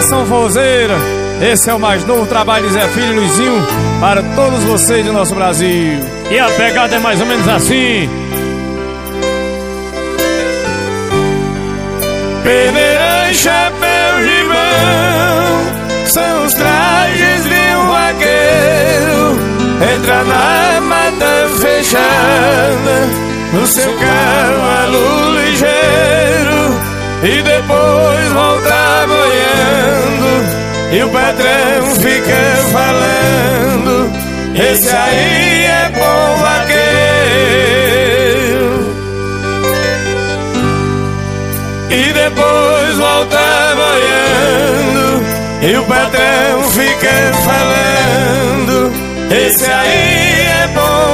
Nação Forrozeira, esse é o mais novo trabalho de Zé Filho e Luizinho para todos vocês do nosso Brasil. E a pegada é mais ou menos assim. Peneira e chapéu gibão são os trajes de um vaqueiro. Entra na mata fechada no seu cavalo ligeiro e depois volta boiando. E o patrão fica falando: esse aí é bom vaqueiro. E depois volta boiando. E o patrão fica falando: esse aí é bom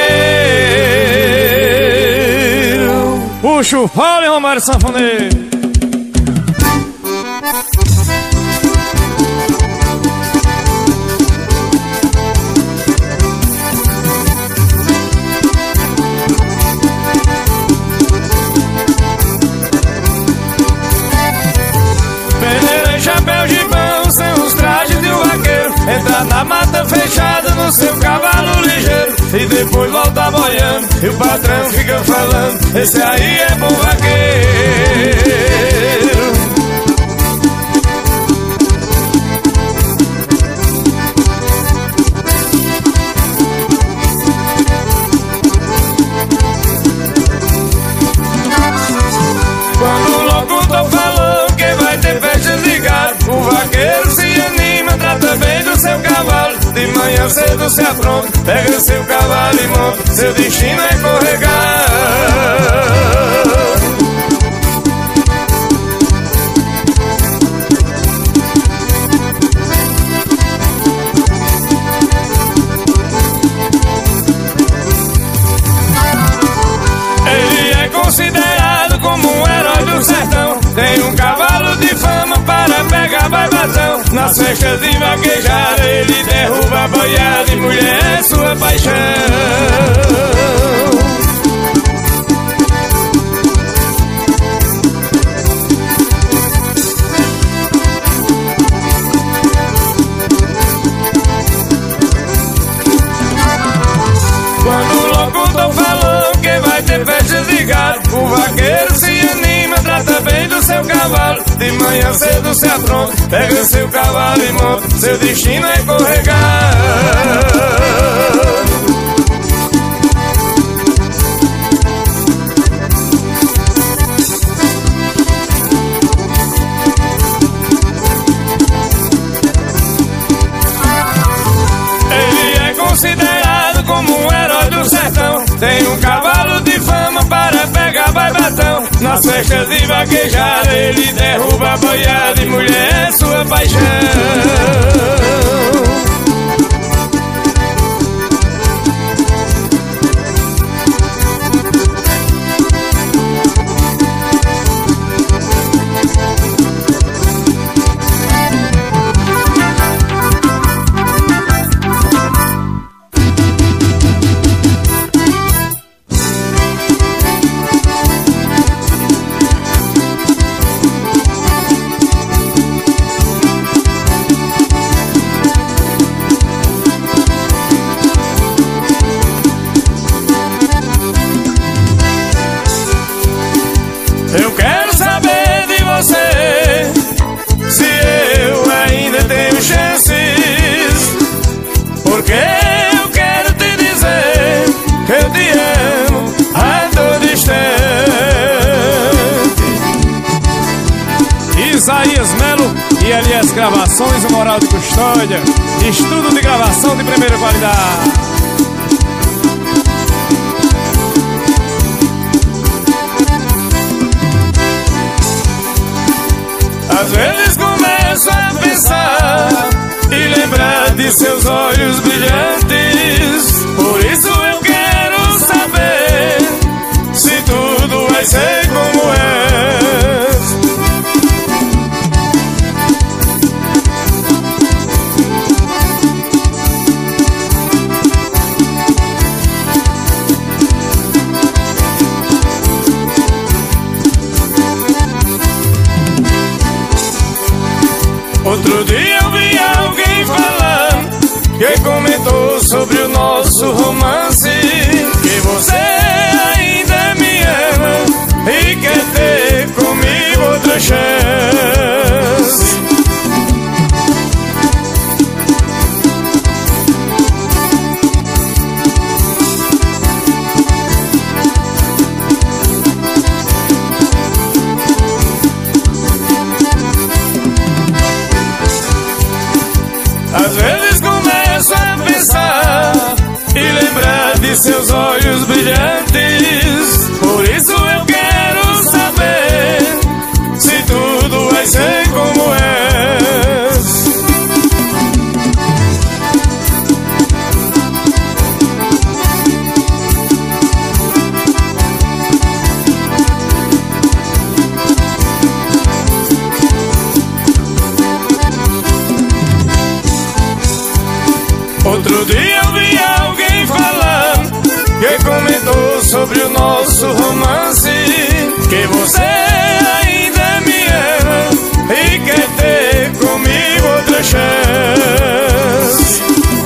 vaqueiro. Puxa o fole, Romário Sanfoneiro. Entra na mata fechada no seu cavalo ligeiro e depois volta boiando. E o patrão fica falando: esse aí é bom vaqueiro. Quando o locutor falou que vai ter festa de gado, o vaqueiro se anima, trata bem do seu cavalo. De manhã cedo se apronta, pega seu cavalo e monta. Seu destino é corregar. Ele é considerado como um herói do sertão. Tem um cavalo de fama para pegar baibatão. Nas festas de vaquejada ele derruba a boiada e mulher é sua paixão. Quando o locutor falou que vai ter festa de gado, o vaqueiro se anima, trata bem do seu cavalo. De manhã cedo se apronta, pega seu cavalo e monta. Seu destino é corregar. Ele é considerado como um herói do sertão. Tem um cavalo de fama para pegar baibatão. Nas festas de vaquejada ele derruba a boiada e mulher é sua paixão. Eu quero saber de você se eu ainda tenho chances, porque eu quero te dizer que eu te amo a todo instante. Isaías Melo e LS Gravações, o Moral de Custódia. Estudo de gravação de primeira qualidade. Às vezes começo a pensar e lembrar de seus olhos brilhantes. Por isso eu quero saber se tudo vai ser como é. Outro dia eu vi alguém falando que comentou sobre o nosso romance, que você ainda me ama e quer ter comigo outra chance. Às vezes começo a pensar e lembrar de seus olhos brilhantes. Por isso eu quero saber se tudo vai ser como é. Outro dia eu vi alguém falando que comentou sobre o nosso romance, que você ainda me ama e quer ter comigo outra chance.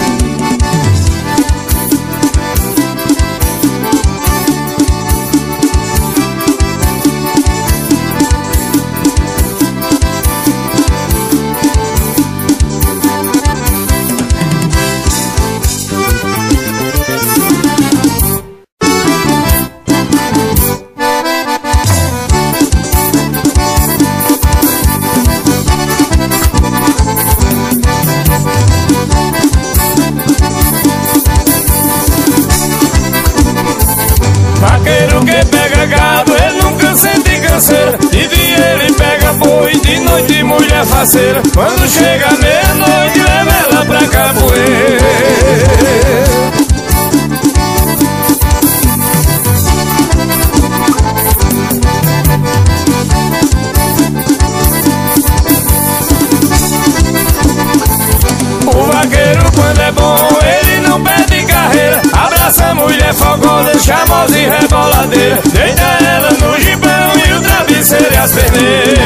Vaqueiro que pega gado, ele nunca sente canseira. De dia ele pega boi, de noite mulher faceira. Quando chega meia-noite leva ela pra capoeira. O vaqueiro quando é bom, ele não perde carreira. Abraça a mulher fogosa, charmosa e reboladeira. Deita ela no gibão e o travesseiro e as perneiras.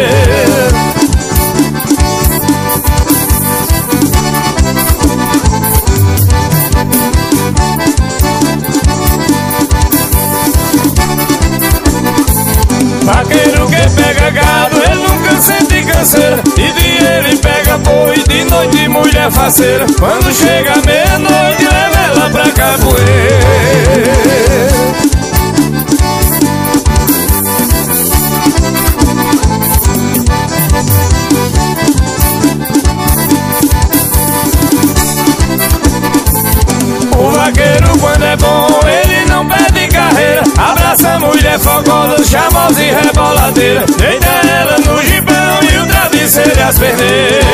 Vaqueiro que pega gado, ele nunca sente canseira. De dia ele pega boi, de noite mulher faceira. Quando chega meia-noite leva ela pra capoeira. O vaqueiro quando é bom, ele não perde carreira. Abraça a mulher fogosa, charmosa e reboladeira. Deita ela no gibão e o travesseiro e as perneiras.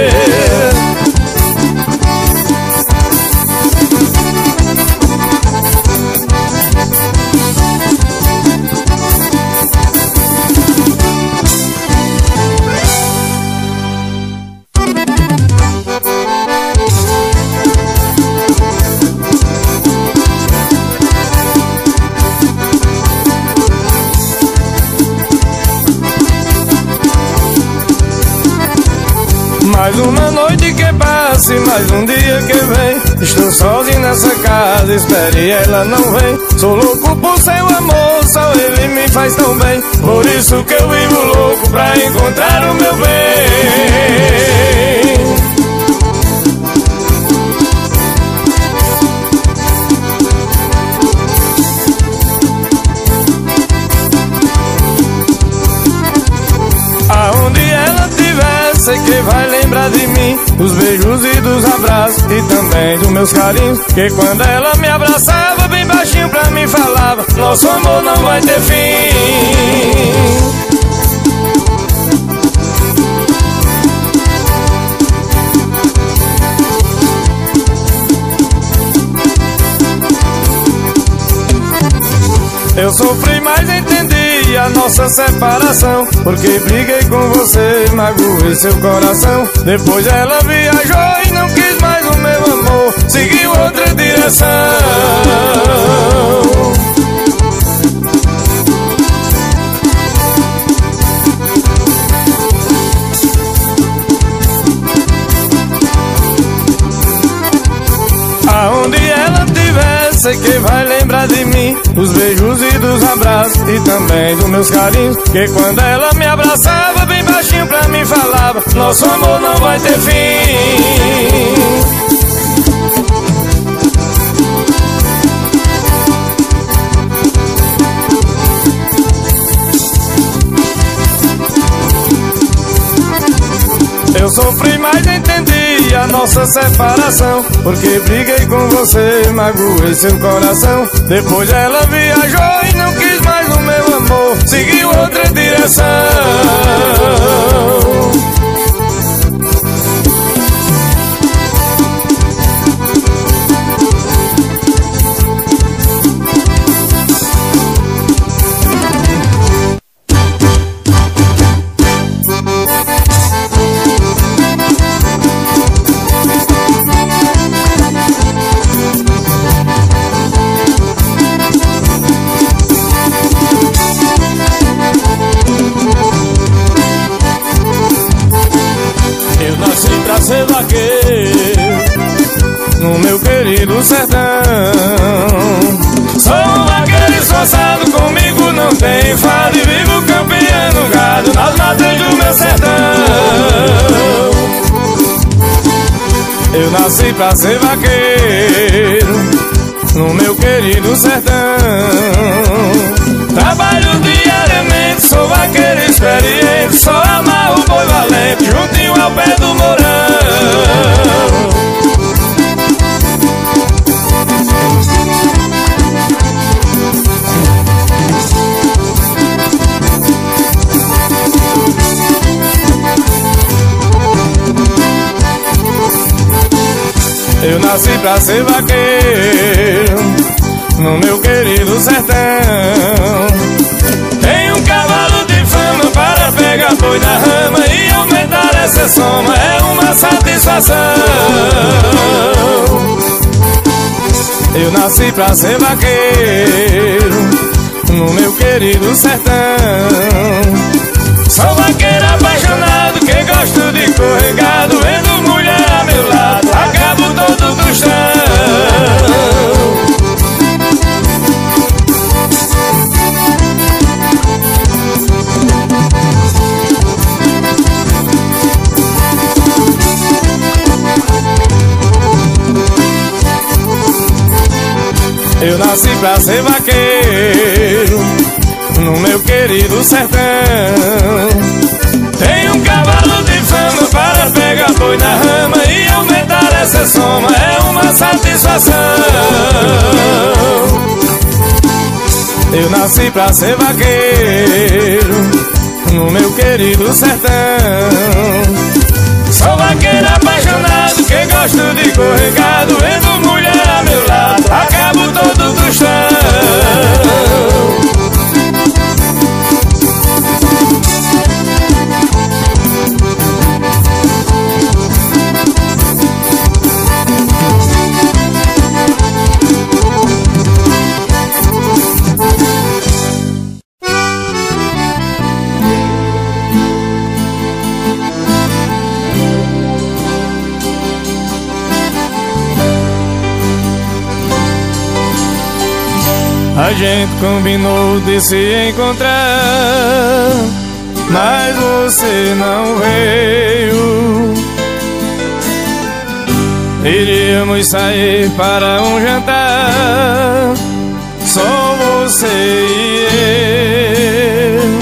Mais uma noite que passa e mais um dia que vem. Estou sozinho nessa casa, espere e ela não vem. Sou louco por seu amor, só ele me faz tão bem. Por isso que eu vivo louco pra encontrar o meu bem. Aonde ela estiver, sei que vai lembrar de mim, dos beijos e dos abraços e também dos meus carinhos. Que quando ela me abraçava bem baixinho pra mim falava: nosso amor não vai ter fim. Eu sofri, mas entendi a nossa separação, porque briguei com você, magoei seu coração. Depois ela viajou e não quis mais o meu amor, seguiu outra direção. sei que vai lembrar de mim, dos beijos e dos abraços e também dos meus carinhos. Que quando ela me abraçava bem baixinho pra mim falava: nosso amor não vai ter fim. Eu sofri, mas entendi a nossa separação, porque briguei com você, magoei seu coração. Depois ela viajou e não quis mais o meu amor, seguiu outra direção. Ser vaqueiro no meu querido sertão. Sou um vaqueiro esforçado, comigo não tem fado, e vivo campeando gado nas matas do meu sertão. Eu nasci pra ser vaqueiro no meu querido sertão. Trabalho diariamente, sou vaqueiro experiente, só amarro o boi valente juntinho ao pé do mourão. Eu nasci pra ser vaqueiro no meu querido sertão. Tenho um cavalo de fama para pegar boi na rama e aumentar essa soma é uma satisfação. Eu nasci pra ser vaqueiro no meu querido sertão. Sou vaqueiro apaixonado que gosto de correr gado, vendo mulher a meu lado, acabo todo tostão. Eu nasci pra ser vaqueiro no meu querido sertão. Tenho um cavalo de fama para pegar boi na rama e aumentar essa soma é uma satisfação. Eu nasci pra ser vaqueiro no meu querido sertão. Sou vaqueiro apaixonado que gosto de correr gado, vendo mulher a meu lado, acabo todo tostão. A gente combinou de se encontrar, mas você não veio. Iríamos sair para um jantar, só você e eu.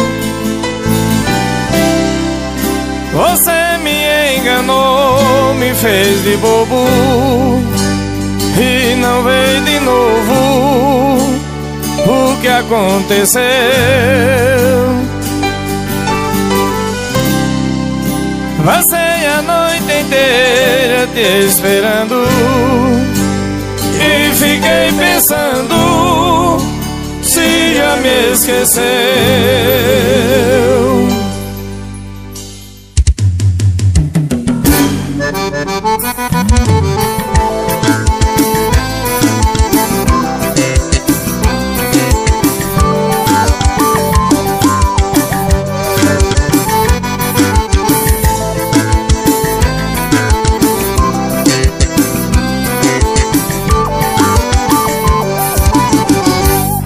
Você me enganou, me fez de bobo e não veio de novo. O que aconteceu? Passei a noite inteira te esperando e fiquei pensando se já me esqueceu.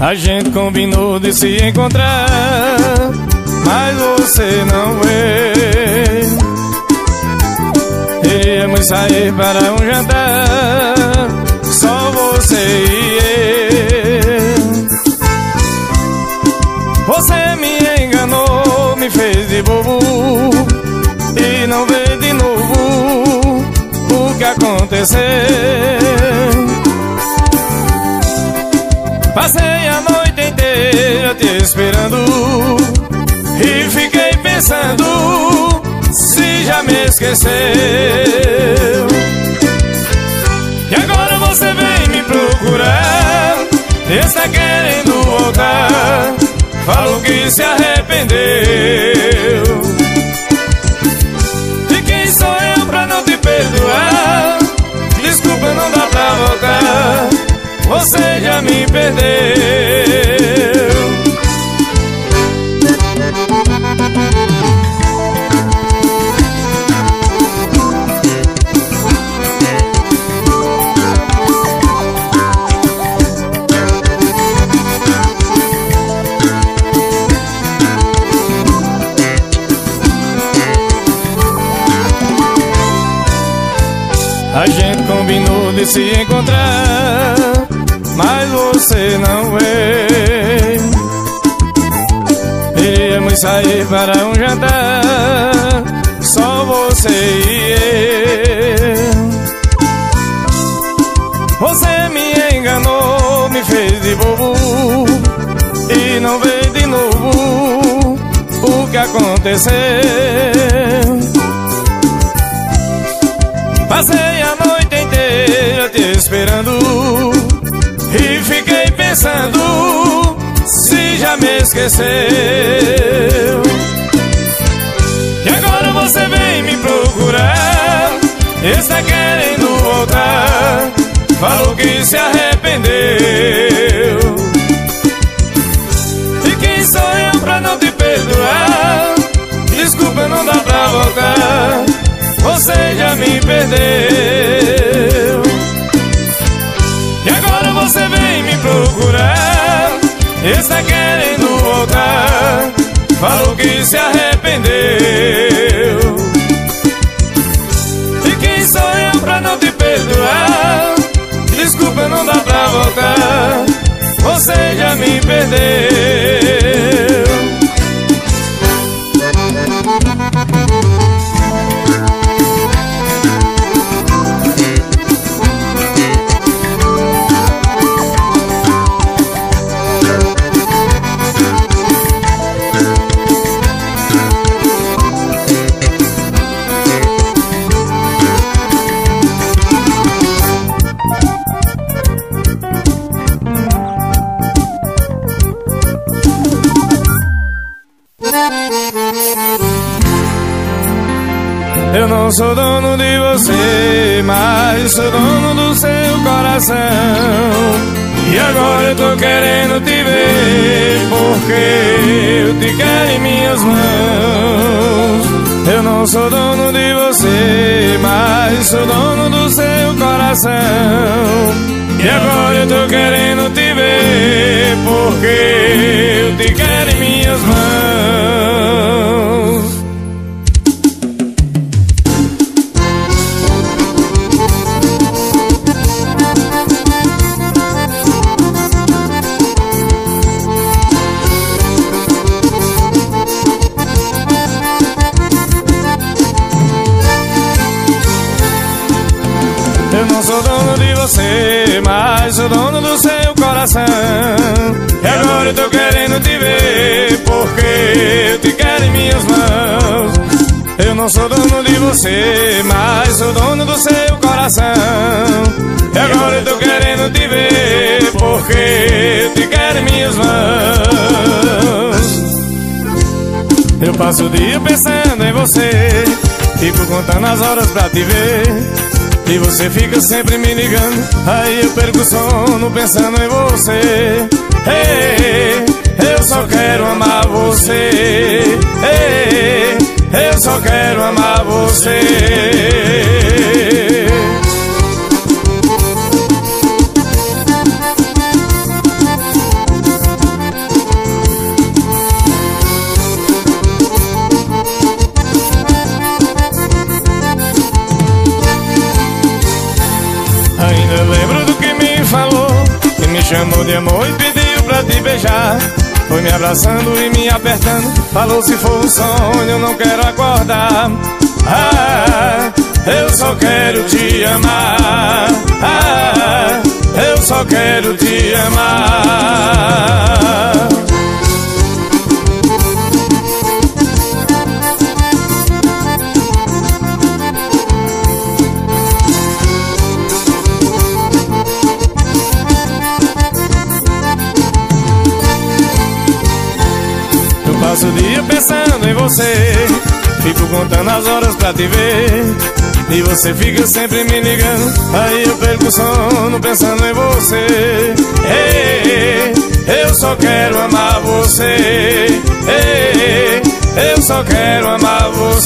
A gente combinou de se encontrar, mas você não veio. Iríamos sair para um jantar, só você e eu. Você me enganou, me fez de bobo e não veio de novo. O que aconteceu? Passei a noite inteira te esperando e fiquei pensando se já me esqueceu. E agora você vem me procurar, está querendo voltar, falou que se arrependeu. E quem sou eu pra não te perdoar? Desculpa, não dá pra voltar, você já me perdeu. A gente combinou de se encontrar, mas você não veio. Iríamos sair para um jantar, só você e eu. Você me enganou, me fez de bobo e não veio de novo. O que aconteceu? Passei a noite inteira te esperando e fiquei pensando se já me esqueceu. E agora você vem me procurar, está querendo voltar, falou que se arrependeu. E quem sou eu pra não te perdoar? Desculpa, não dá pra voltar, você já me perdeu. E agora você vem me procurar, está querendo voltar, falou que se arrependeu. E quem sou eu pra não te perdoar? Desculpa, não dá pra voltar, você já me perdeu. Eu não sou dono de você, mas sou dono do seu coração. E agora eu tô querendo te ver, porque eu te quero em minhas mãos. Eu não sou dono de você, mas sou dono do seu coração. E agora eu tô querendo te ver, porque eu te quero em minhas mãos. Eu não sou dono de você, mas sou dono do seu coração. E agora eu tô querendo te ver, porque eu te quero em minhas mãos. Eu não sou dono de você, mas sou dono do seu coração. E agora eu tô querendo te ver, porque eu te quero em minhas mãos. Eu passo o dia pensando em você, fico contando as horas pra te ver. E você fica sempre me ligando, aí eu perco o sono pensando em você. Ei, eu só quero amar você. Ei, eu só quero amar você. chamou de amor e pediu pra te beijar. Foi me abraçando e me apertando, falou se for um sonho eu não quero acordar. Ah, eu só quero te amar. Ah, eu só quero te amar. Eu passo o dia pensando em você, fico contando as horas pra te ver, e você fica sempre me ligando. Aí eu perco o sono pensando em você. Ei, eu só quero amar você. Ei, eu só quero amar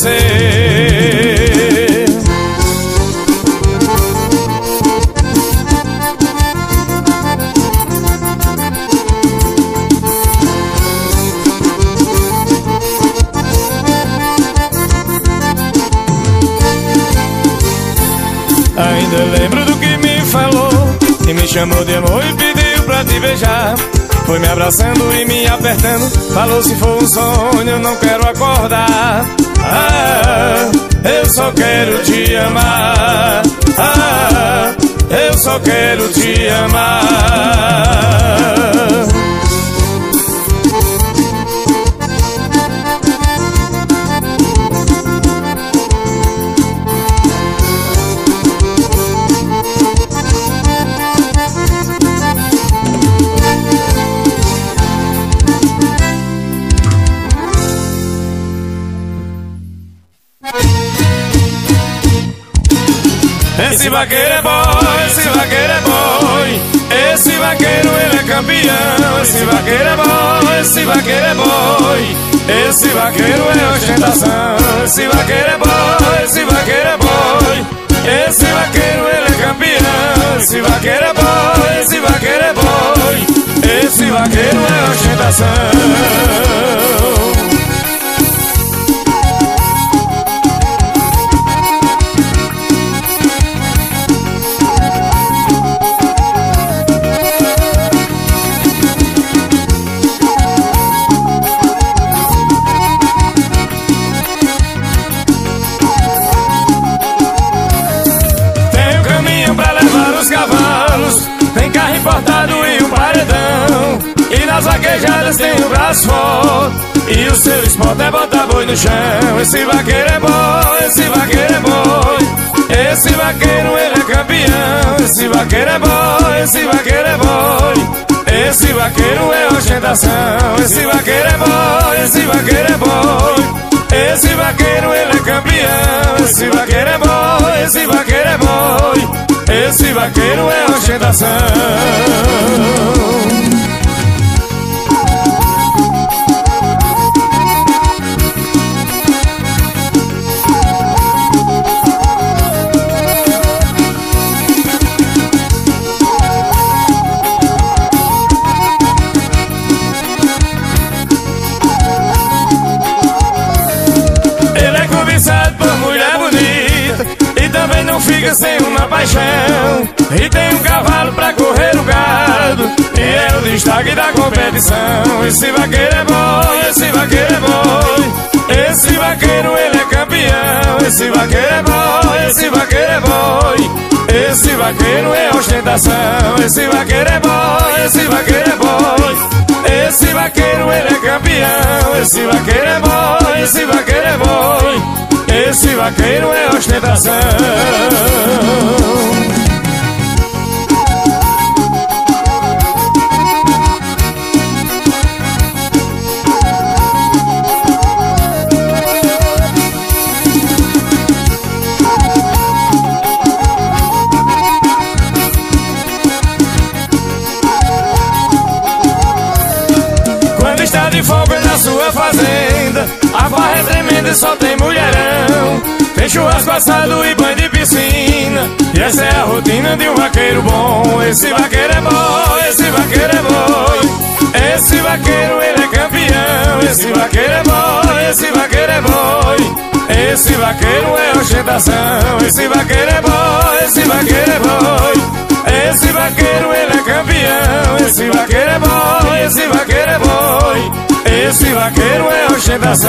você. Ainda lembro do que me falou, e me chamou de amor e pediu pra te beijar. Foi me abraçando e me apertando, falou se for um sonho eu não quero acordar. Ah, eu só quero te amar. Ah, eu só quero te amar. Esse vaqueiro é boy, esse vaqueiro é boy. Esse vaqueiro ele é campeão. Esse vaqueiro é boy, esse vaqueiro é boy. Esse vaqueiro é ostentação. Esse vaqueiro é boy, esse vaqueiro é boy. Esse vaqueiro ele é campeão. Esse vaqueiro é boy, esse vaqueiro é boy. Esse vaqueiro é ostentação. Tem carro importado e um paredão, e nas vaquejadas tem o braço forte, e o seu esporte é botar boi no chão. Esse vaqueiro é bom, esse vaqueiro é bom. Esse vaqueiro ele é campeão. Esse vaqueiro é bom, esse vaqueiro é bom. Esse vaqueiro é ostentação. Esse vaqueiro é bom, esse vaqueiro é bom. Esse vaqueiro ele é campeão. Esse vaqueiro é bom, esse vaqueiro é bom. Esse vaqueiro é ostentação. Ele é cobiçado por mulher bonita e também não fica sem uma paixão. E tem um cavalo pra correr o gado, e é o destaque da competição. Esse vaqueiro é bom, esse vaqueiro é bom. Esse vaqueiro ele é campeão. Esse vaqueiro é bom, esse vaqueiro é bom. Esse vaqueiro é ostentação. Esse vaqueiro é bom, esse vaqueiro é bom. Esse vaqueiro ele é campeão. Esse vaqueiro é bom, esse vaqueiro é bom. Esse vaqueiro é ostentação. Quando está de folga na sua fazenda, a farra é tremenda e só tem mulherão. Tem churrasco assado e banho de piscina, e essa é a rotina de um vaqueiro bom. Esse vaqueiro é bom, esse vaqueiro é bom. Esse vaqueiro ele é campeão. Esse vaqueiro é bom, esse vaqueiro é bom. Esse vaqueiro é ostentação. Esse vaqueiro é boy, esse vaqueiro é boy. Esse vaqueiro ele é campeão. Esse vaqueiro é boy, esse vaqueiro é boy. Esse vaqueiro é ostentação.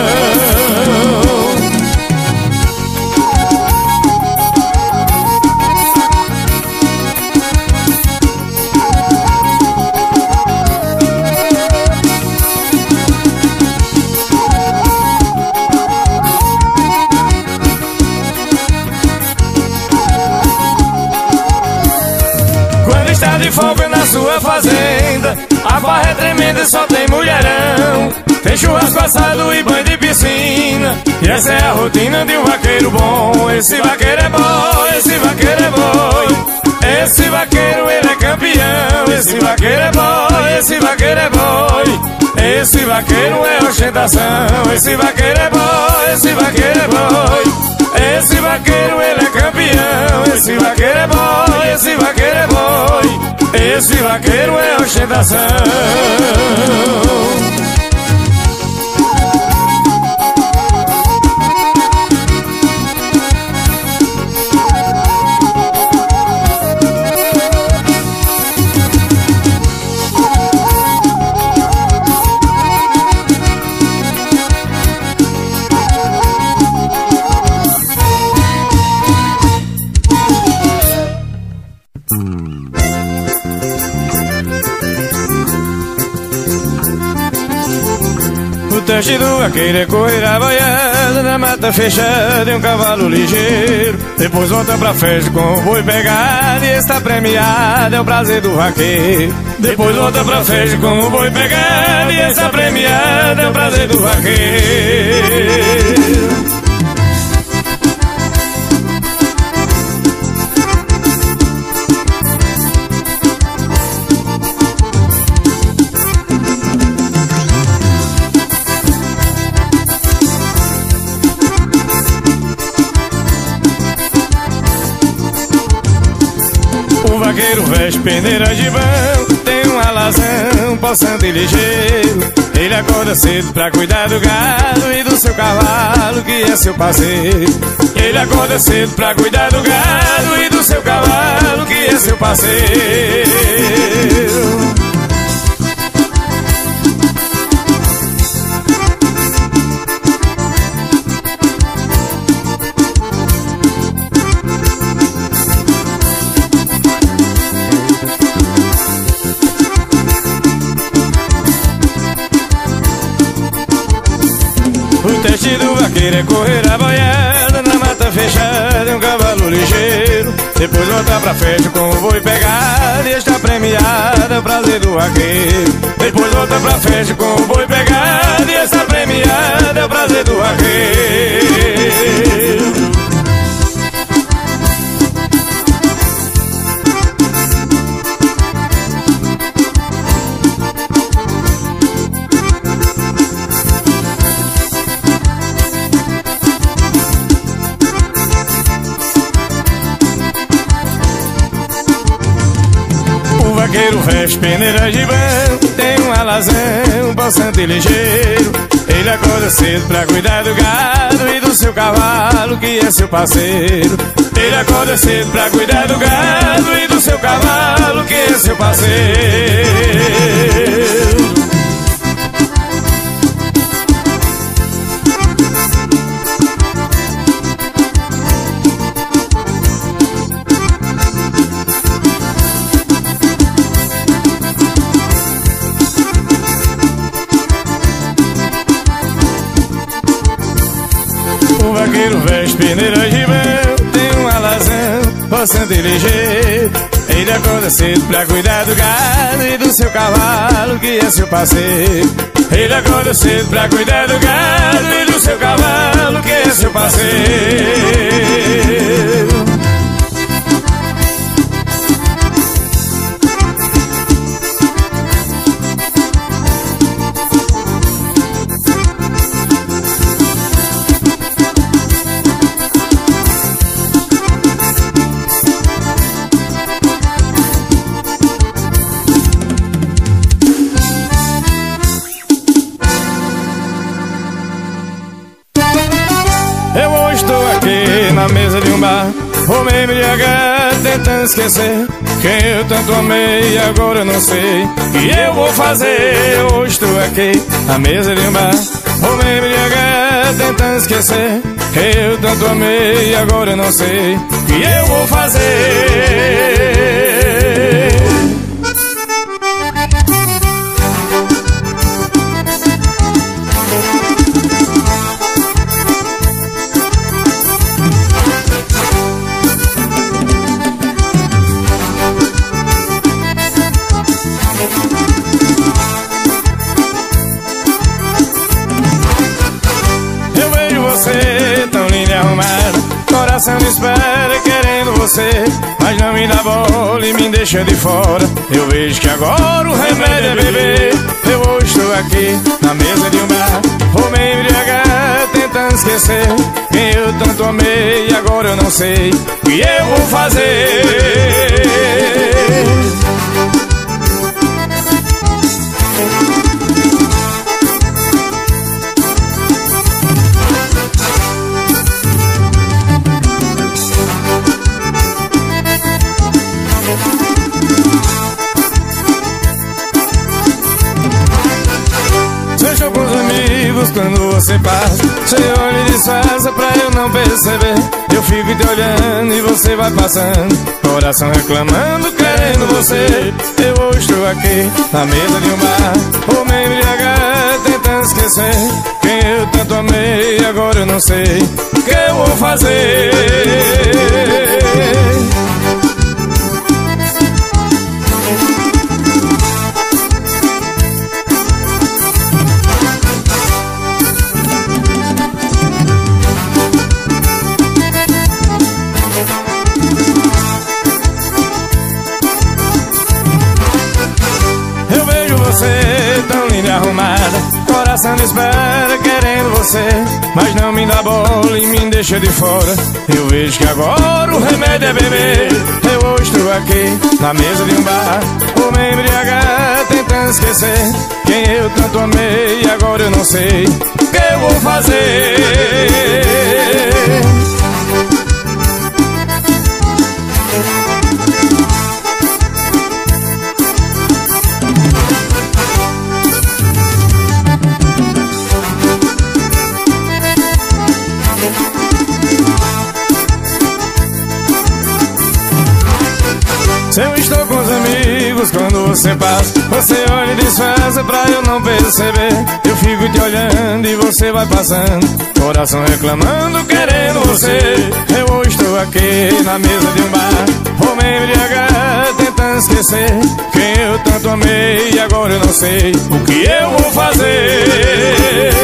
Está de folga na sua fazenda, a farra é tremenda e só tem mulherão. Tem churrasco assado e banho de piscina, e essa é a rotina de um vaqueiro bom. Esse vaqueiro é bom, esse vaqueiro é bom. Esse vaqueiro ele é campeão. Esse vaqueiro é bom, esse vaqueiro é bom. Esse vaqueiro é ostentação. Esse vaqueiro é bom, esse vaqueiro é bom. Esse vaqueiro ele é campeão. Esse vaqueiro é bom, esse vaqueiro é bom. Esse vaqueiro é ostentação. O teste do vaqueiro é correr a boiada na mata fechada em um cavalo ligeiro. Depois volta pra festa com o boi pegado, e está premiado, é o prazer do vaqueiro. Depois volta pra festa com o boi pegado, e está premiado, é o prazer do vaqueiro. O vaqueiro veste peneira de banco, tem um alazão, possante e ligeiro. Ele acorda cedo pra cuidar do gado e do seu cavalo, que é seu parceiro. Ele acorda cedo pra cuidar do gado e do seu cavalo, que é seu parceiro. O teste do vaqueiro é correr a boiada na mata fechada em um cavalo ligeiro. Depois voltar pra festa com o boi pegado, e está premiado, é o prazer do vaqueiro. Depois volta pra festa com o boi pegado, e está premiado, é o prazer do vaqueiro. O vaqueiro veste peneira de banco, tem um alazão, possante e ligeiro. Ele acorda cedo pra cuidar do gado e do seu cavalo, que é seu parceiro. Ele acorda cedo pra cuidar do gado e do seu cavalo, que é seu parceiro. O vaqueiro veste peneira de banco, tem um alazão, possante e ligeiro. Ele acorda cedo pra cuidar do gado e do seu cavalo, que é seu parceiro. Ele acorda cedo pra cuidar do gado e do seu cavalo, que é seu parceiro. na mesa de um bar, vou me embriagar tentando esquecer quem eu tanto amei e agora eu não sei o que eu vou fazer. Hoje estou aqui na mesa de um bar, vou me embriagar tentando esquecer quem eu tanto amei e agora eu não sei o que eu vou fazer. Coração espera querendo você, mas não me dá bola e me deixa de fora. Eu vejo que agora o remédio é beber. Eu hoje estou aqui na mesa de um bar, vou me embriagar tentando esquecer quem eu tanto amei e agora eu não sei o que eu vou fazer. Quando você passa, você olha e disfarça pra eu não perceber. Eu fico te olhando e você vai passando, coração reclamando, querendo você. Eu hoje estou aqui na mesa de um bar, vou me embriagar tentando esquecer quem eu tanto amei e agora eu não sei o que eu vou fazer. Você tão linda e arrumada, coração espera querendo você, mas não me dá bola e me deixa de fora. Eu vejo que agora o remédio é beber. Eu hoje estou aqui na mesa de um bar, vou me embriagar tentando esquecer quem eu tanto amei e agora eu não sei o que eu vou fazer. Se eu estou com os amigos, quando você passa, você olha e disfarça pra eu não perceber. Eu fico te olhando e você vai passando, coração reclamando, querendo você. Eu hoje estou aqui na mesa de um bar, vou me embriagar tentando esquecer quem eu tanto amei e agora eu não sei o que eu vou fazer.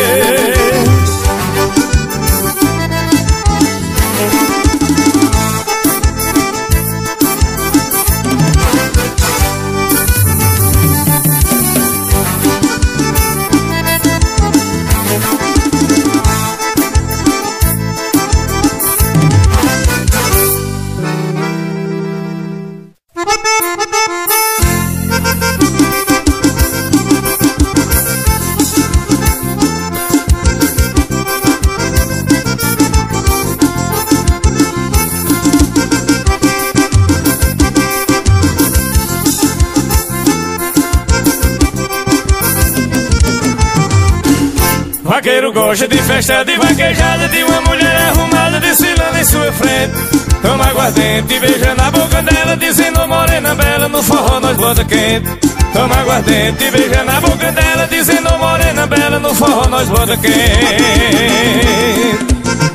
Vaqueiro gosta de festa, de vaquejada, de uma mulher arrumada desfilando em sua frente. Toma aguardente e beija na boca dela, dizendo: morena bela, no forró nós bota quente. Toma aguardente e beija na boca dela, dizendo: morena bela, no forró nós bota quente.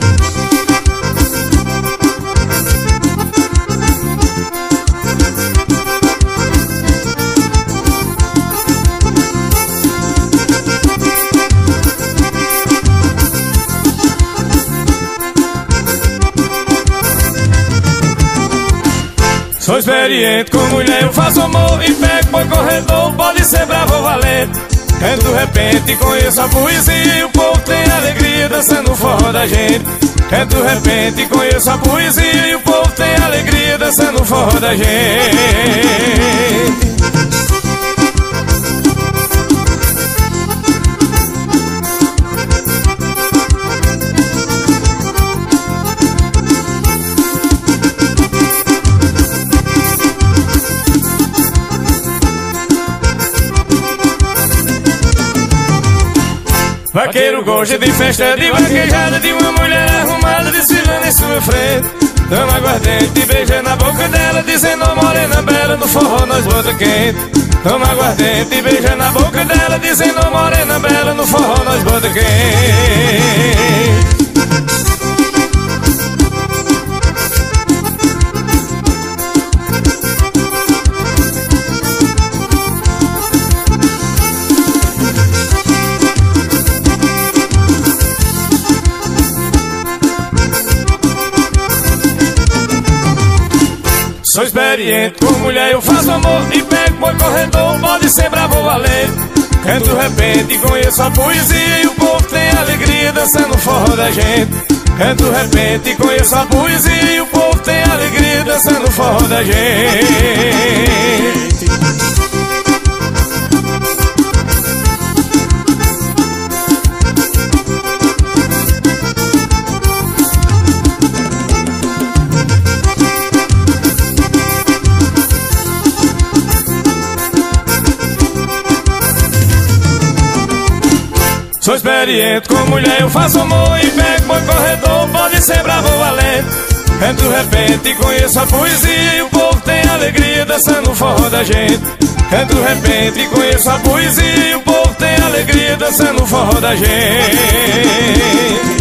Sou experiente com mulher, eu faço amor e pego boi corredor, pode ser bravo ou valente. Canto de repente, conheço a poesia e o povo tem alegria dançando o forró da gente. Canto de repente, conheço a poesia e o povo tem alegria dançando o forró da gente. vaqueiro gosta de festa, de vaquejada, de uma mulher arrumada desfilando em sua frente. Toma aguardente e beija na boca dela, dizendo: ó morena bela, no forró nós bota quente. Toma aguardente e beija na boca dela, dizendo: ó morena bela, no forró nós bota quente. Sou experiente com mulher, eu faço amor e pego boi corredor, pode ser bravo ou valente. Canto repente e conheço a poesia e o povo tem alegria dançando o forró da gente. Canto repente e conheço a poesia e o povo tem alegria dançando o forró da gente. Sou experiente com mulher, eu faço amor e pego boi corredor, pode ser bravo ou valente. Canto repente e conheço a poesia e o povo tem alegria dançando o forró da gente. Canto repente e conheço a poesia e o povo tem alegria dançando o forró da gente.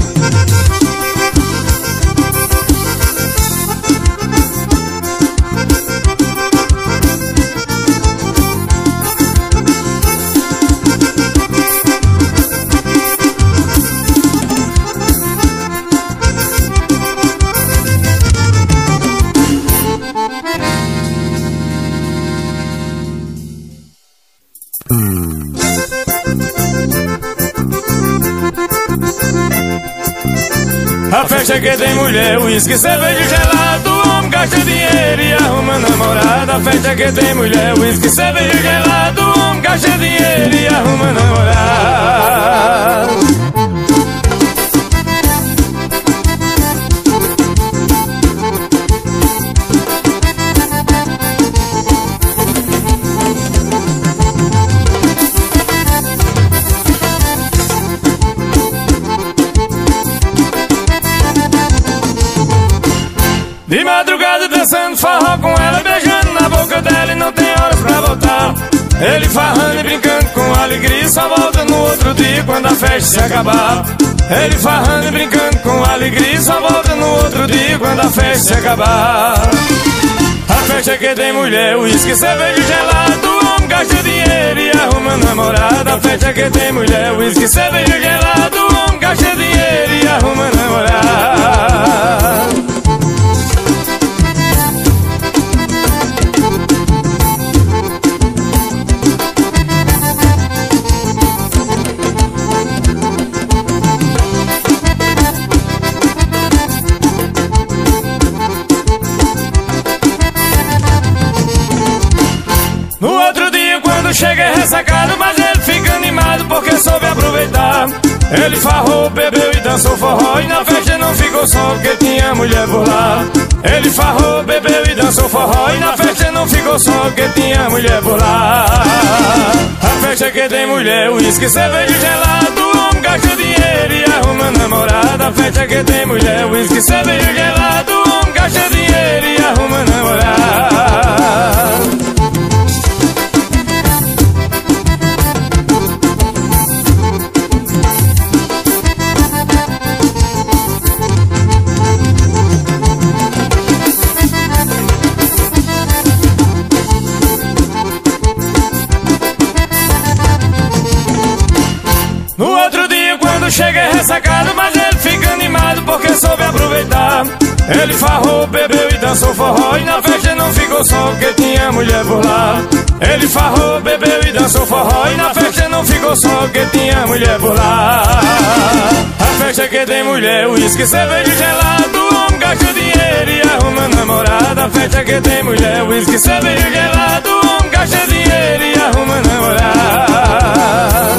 A festa que tem mulher, uísque, cerveja gelado, o homem gasta dinheiro e arruma namorada. A festa que tem mulher, uísque, cerveja gelado, o homem gasta dinheiro e arruma namorada. De madrugada dançando forró com ela, beijando na boca dela e não tem horas pra voltar. Ele farrando e brincando com alegria, só volta no outro dia quando a festa se acabar. Ele farrando e brincando com alegria, só volta no outro dia quando a festa se acabar. A festa que tem mulher, uísque, cerveja gelado, o homem gasta dinheiro e arruma namorada. A festa que tem mulher, uísque, cerveja gelado, o homem gasta dinheiro e arruma namorada. Chega ressacado, mas ele fica animado porque soube aproveitar. Ele farrou, bebeu e dançou forró, e na festa não ficou só porque tinha mulher por lá. Ele farrou, bebeu e dançou forró, e na festa não ficou só porque tinha mulher por lá. A festa que tem mulher, uísque, cerveja gelado, o homem gasta dinheiro e arruma namorada. A festa que tem mulher, uísque, cerveja gelado, o homem gasta dinheiro e arruma namorada. Chega ressacado, mas ele fica animado porque soube aproveitar. Ele farrou, bebeu e dançou forró, e na festa não ficou só porque tinha mulher por lá. Ele farrou, bebeu e dançou forró, e na festa não ficou só porque tinha mulher por lá. A festa que tem mulher, uísque, cerveja gelado, o homem gasta dinheiro e arruma namorada. A festa que tem mulher, uísque, cerveja gelado, o homem gasta dinheiro e arruma namorada.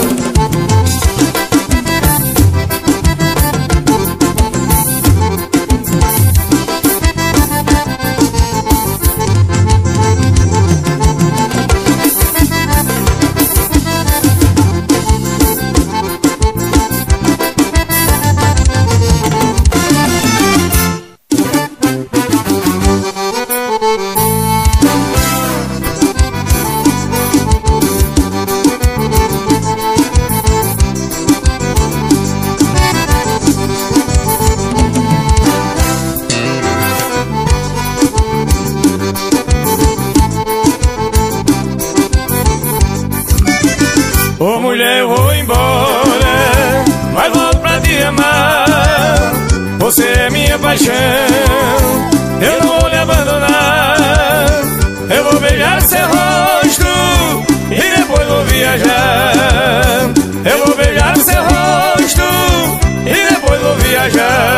você é minha paixão. Eu não vou lhe abandonar. Eu vou beijar seu rosto e depois vou viajar. Eu vou beijar seu rosto e depois vou viajar.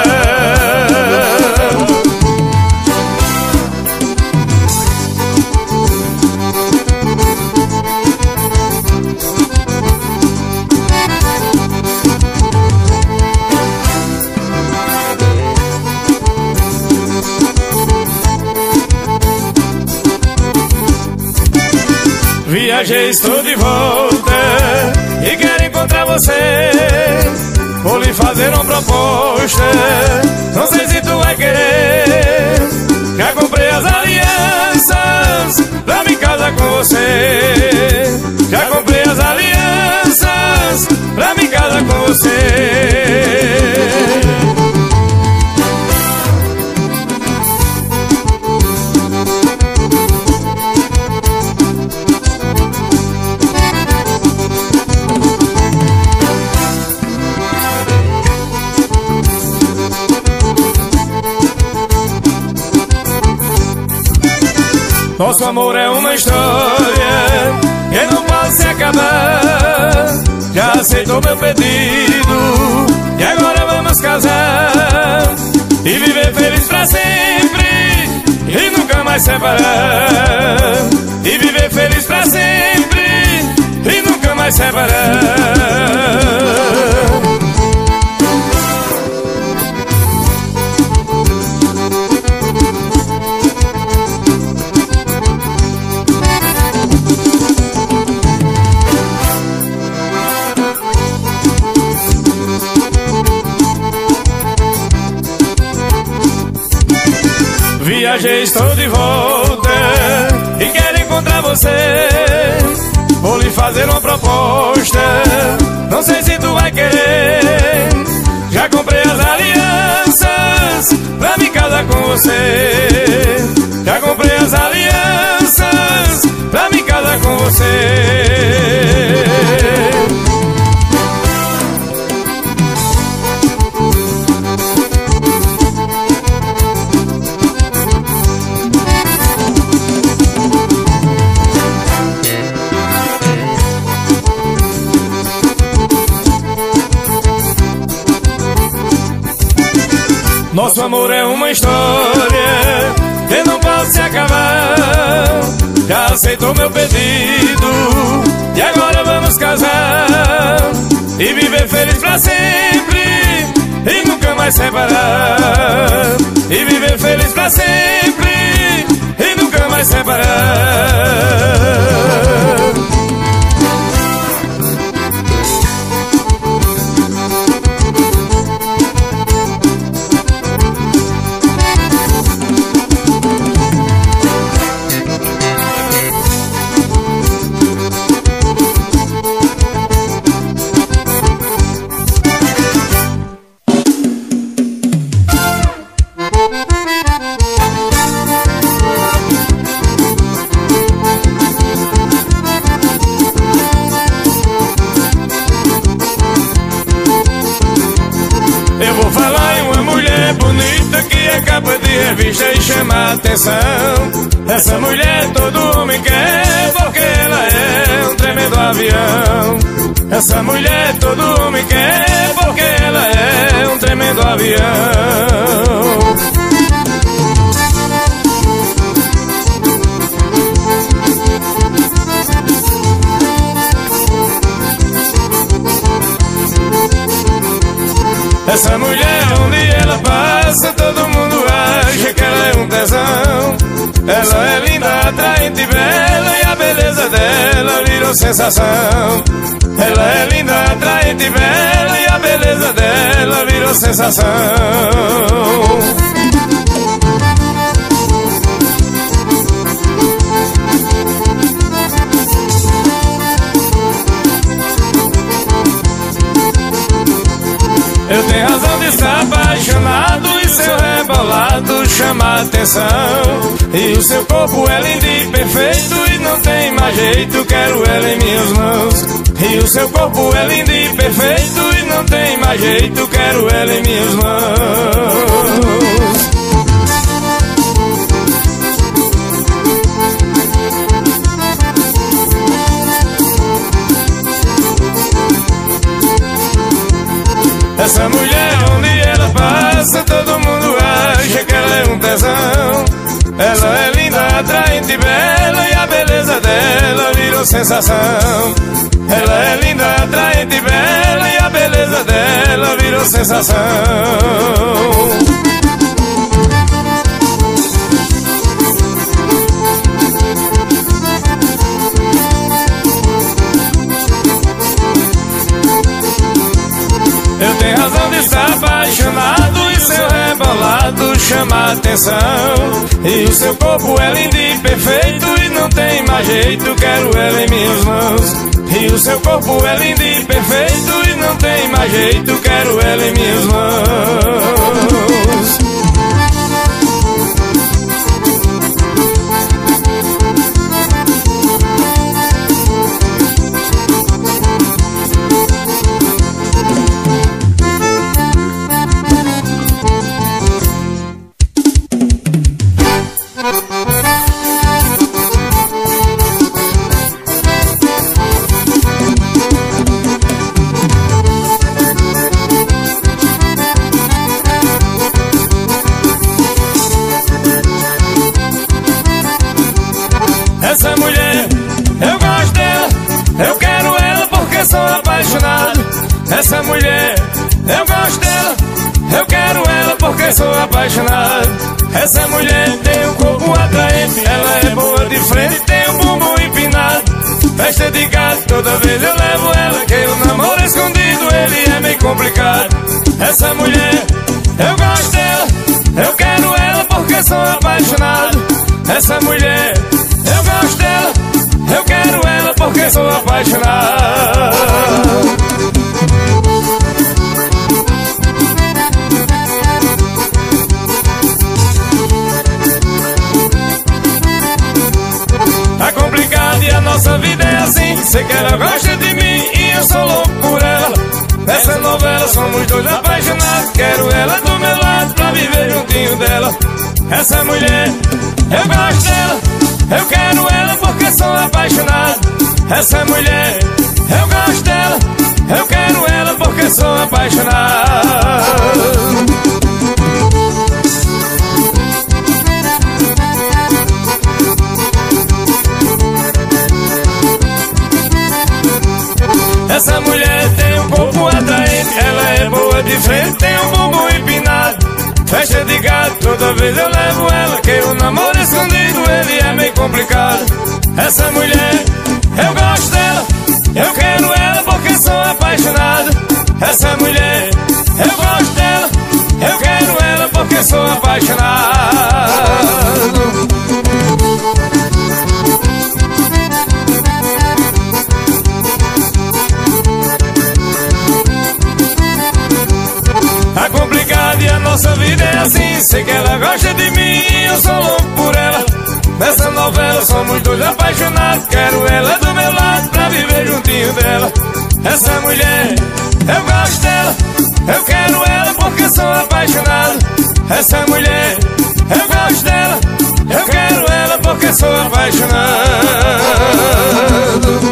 Viajei, estou de volta e quero encontrar você. Vou lhe fazer uma proposta, não sei se tu vai querer. Já comprei as alianças pra me casar com você. Já comprei as alianças pra me casar com você. Nosso amor é uma história que não pode se acabar. Já aceitou meu pedido e agora vamos casar e viver feliz pra sempre e nunca mais separar. E viver feliz pra sempre e nunca mais separar. Viajei, estou de volta e quero encontrar você. Vou lhe fazer uma proposta, não sei se tu vai querer. Já comprei as alianças pra me casar com você. Já comprei as alianças pra me casar com você. Nosso amor é uma história que não pode se acabar. Já aceitou meu pedido e agora vamos casar e viver feliz pra sempre e nunca mais separar. E viver feliz pra sempre e nunca mais separar. E chama a atenção. Essa mulher todo homem quer, porque ela é um tremendo avião. Essa mulher todo homem quer, porque ela é um tremendo avião. Essa mulher, onde ela passa, todo mundo acha que ela é um tesão. Ela é linda, atraente e bela, e a beleza dela virou sensação. Ela é linda, atraente e bela, e a beleza dela virou sensação. Eu tenho razão de estar apaixonado, e seu rebolado chama a atenção. E o seu corpo é lindo e perfeito, e não tem mais jeito, quero ela em minhas mãos. E o seu corpo é lindo e perfeito, e não tem mais jeito, quero ela em minhas mãos. Essa mulher, onde ela passa, todo mundo acha que ela é um tesão. Ela é linda, atraente e bela, e a beleza dela virou sensação. Ela é linda, atraente e bela, e a beleza dela virou sensação. Eu tenho razão de estar apaixonado, e seu rebolado chama a atenção. E o seu corpo é lindo e perfeito, e não tem mais jeito, quero ela em minhas mãos. E o seu corpo é lindo e perfeito, e não tem mais jeito, quero ela em minhas mãos. Essa mulher, eu gosto dela, eu quero ela porque sou apaixonado. Essa mulher, eu gosto dela, eu quero ela porque sou apaixonado. Essa mulher tem um corpo atraente, ela é boa de frente, tem um bumbum empinado. Festa de gato, toda vez eu levo ela, que o namoro escondido, ele é meio complicado. Essa mulher, eu gosto dela, eu quero ela porque sou apaixonado. Essa mulher, eu gosto dela, eu quero ela porque sou apaixonado. Tá complicado e a nossa vida é assim. Sei que ela gosta de mim e eu sou louco por ela. Nessa novela somos dois apaixonados. Quero ela do meu lado pra viver juntinho dela. Essa mulher, eu gosto dela, eu quero ela porque sou apaixonado. Essa mulher, eu gosto dela, eu quero ela porque sou apaixonado. Essa mulher tem um corpo atraente, ela é boa de frente, tem um bumbum empinado. Festa de gato, toda vez eu levo ela, que o namoro escondido, ele é meio complicado. Essa mulher, eu gosto dela, eu quero ela porque sou apaixonado. Essa mulher, eu gosto dela, eu quero ela porque sou apaixonado. Tá complicado e a nossa vida é assim. Sei que ela gosta de mim e eu sou louco por ela. Nessa novela somos dois apaixonados. Quero ela do meu lado pra viver juntinho dela. Essa mulher, eu gosto dela, eu quero ela porque sou apaixonado. Essa mulher, eu gosto dela, eu quero ela porque sou apaixonado.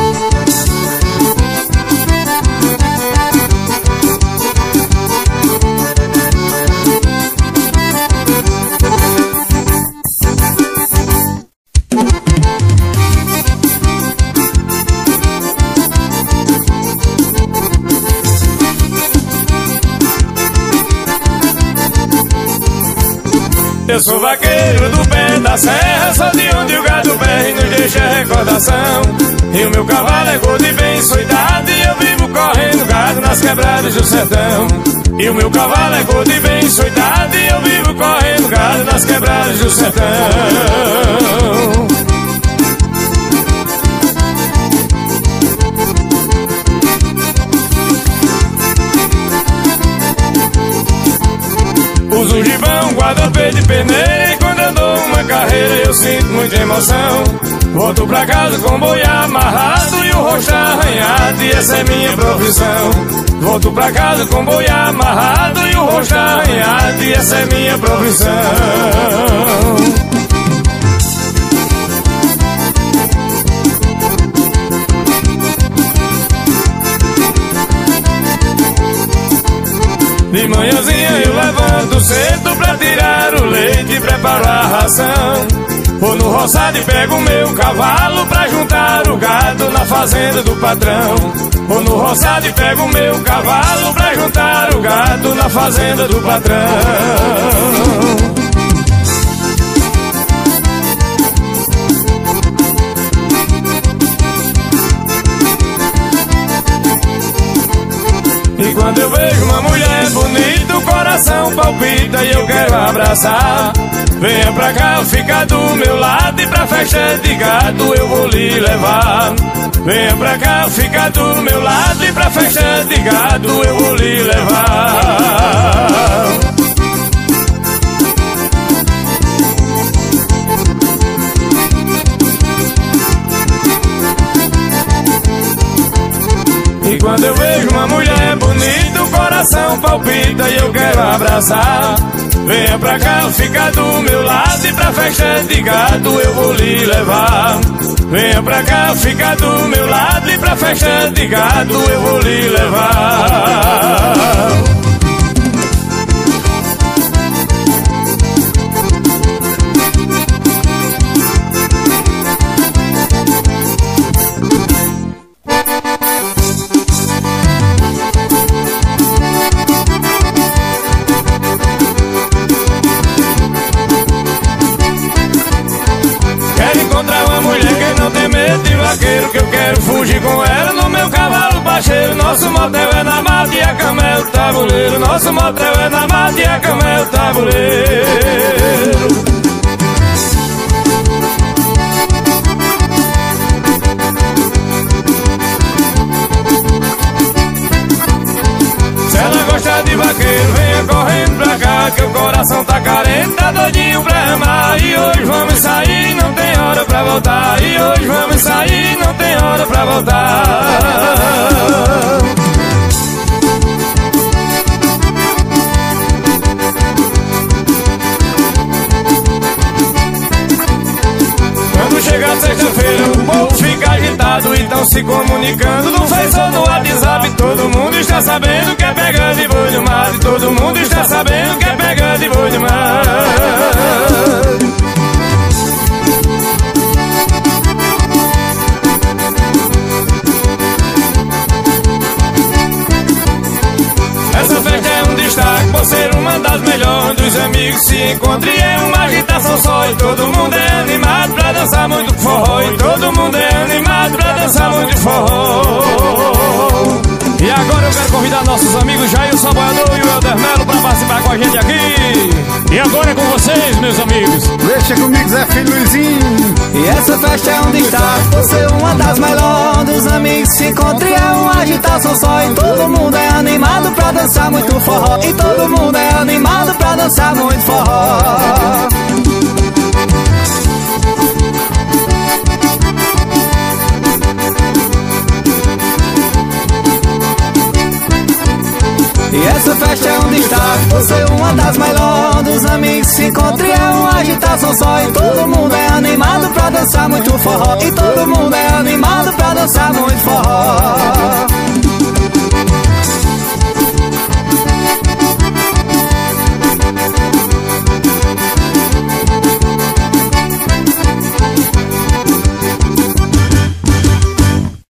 Eu sou vaqueiro do pé da serra, sou de onde o gado berra e nos deixa recordação. E o meu cavalo é gordo e bem soidado, e eu vivo correndo gado nas quebradas do sertão. E o meu cavalo é gordo e bem soidado, e eu vivo correndo gado nas quebradas do sertão. Uso gibão, guarda-pé de peneira, e quando eu dou uma carreira eu sinto muita emoção. Volto pra casa com o boi amarrado e o rosto arranhado, e essa é minha profissão. Volto pra casa com o boi amarrado e o rosto arranhado, e essa é minha profissão. De manhãzinha eu levanto cedo pra tirar o leite e preparar a ração. Vou no roçado e pego o meu cavalo pra juntar o gado na fazenda do patrão. Vou no roçado e pego o meu cavalo pra juntar o gado na fazenda do patrão. E quando eu vejo uma mulher bonita, o coração palpita e eu quero abraçar. Venha pra cá, fica do meu lado, e pra festa de gado eu vou lhe levar. Venha pra cá, fica do meu lado, e pra festa de gado eu vou lhe levar. E quando eu vejo uma mulher bonita, o coração palpita e eu quero abraçar. Venha pra cá, fica do meu lado, e pra festa de gado eu vou lhe levar. Venha pra cá, fica do meu lado, e pra festa de gado eu vou lhe levar. Que eu quero fugir com ela no meu cavalo baixeiro. Nosso motel é na mata e a cama é o tabuleiro. Nosso motel é na mata e a cama é o tabuleiro. Se ela gosta de vaqueiro, venha correndo pra cá, que o coração tá carente, tá doidinho pra amar. E hoje vamos sair, não tem hora pra voltar. E hoje vamos sair, não tem hora pra voltar. Quando chegar sexta-feira o povo fica agitado e tão se comunicando no Face ou no WhatsApp. Todo mundo está sabendo que é pegando e boi no mar. E todo mundo está sabendo que é pegando e boi no mar. Essa festa é um destaque por ser uma das melhores. Dos amigos se encontram e é uma agitação só. E todo mundo é animado pra dançar muito forró. E todo mundo é animado pra dançar muito forró. E agora eu quero convidar nossos amigos Jailson Boiador e o Helder Melo pra participar com a gente aqui. E agora é com vocês, meus amigos. Deixa comigo, Zé Filho Luizinho. E essa festa é um destaque por ser uma das melhores. Dos amigos se encontram e é uma agitação só. E todo mundo é animado pra dançar muito forró. E todo mundo é animado pra dançar muito forró. E essa festa é um destaque por ser uma das melhores. Dos amigos se encontram e é uma agitação só. E todo mundo é animado pra dançar muito forró. E todo mundo é animado pra dançar muito forró.